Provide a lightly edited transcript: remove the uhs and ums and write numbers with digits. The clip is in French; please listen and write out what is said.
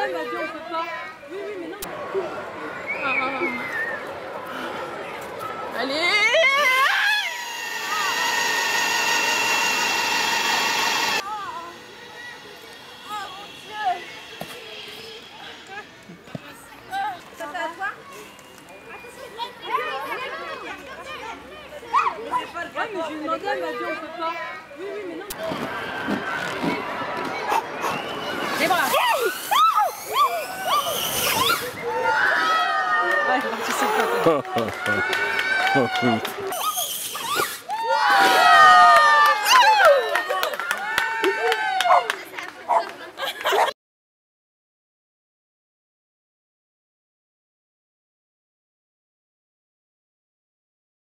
madame m'a dit on peut pas. Oui, oui, mais non. Allez. Ouais, mais j'ai demandé, elle m'a dit on peut pas. Oui, oui, mais non. Les bras. Ouais, tu sais pas.